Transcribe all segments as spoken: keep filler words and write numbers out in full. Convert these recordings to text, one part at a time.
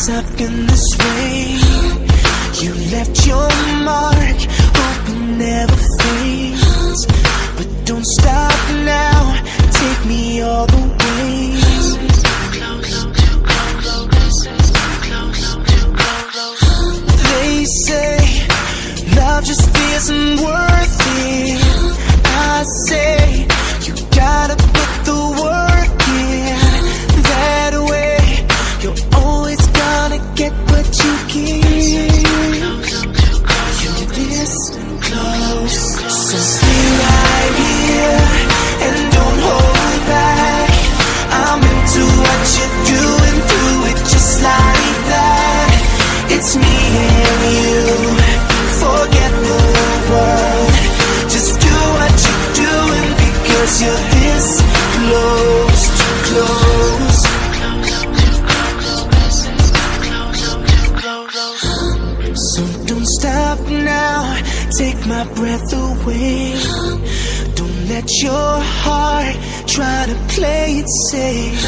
since I've been this way. You left your mark, hope it never fades. But don't stop now, take me all the way. They say love just isn't worth it. I say you gotta put the work in. That way you're always gonna get what you give. You're this close, so stay right here and don't hold back. I'm into what you're doing, do it just like that. It's me and you, forget the world. Just do what you're doing because you're this close, too close. So don't stop now, take my breath away. Don't let your heart try to play it safe.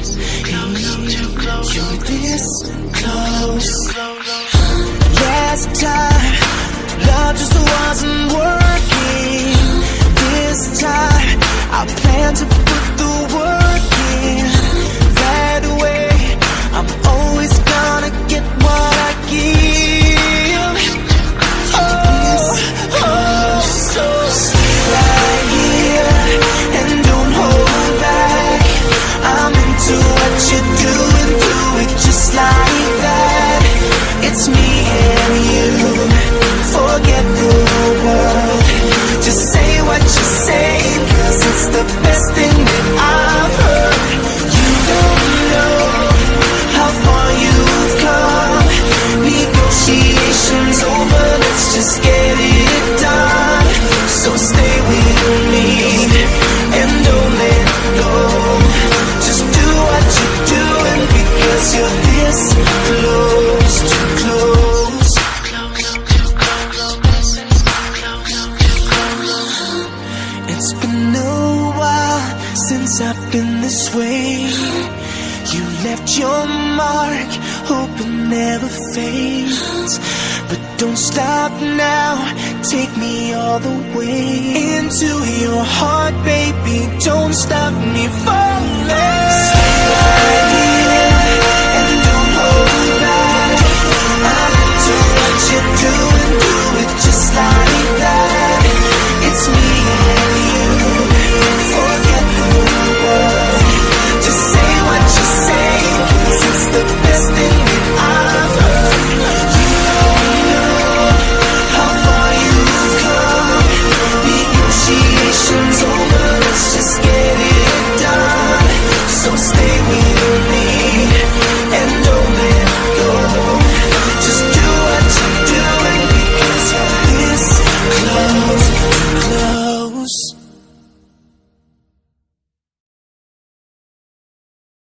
You're this close. Last time, love just wasn't working. This time, I plan to put the work in. That way, I'm always gonna get what I give. Oh, oh, so stay right here and don't hold back. I'm into what you're doing, do it just like that. It's me and you, forget the world. Just say what you say, cause it's the best thing that I've heard. You don't know how far you've come. Negotiations over, let's just get it done. So stay with me and don't let go. Just do what you're doing because you're this close, too close. It's been a while since I've been this way. You left your mark, hope it never fades. But don't stop now, take me all the way into your heart, baby. Don't stop me falling.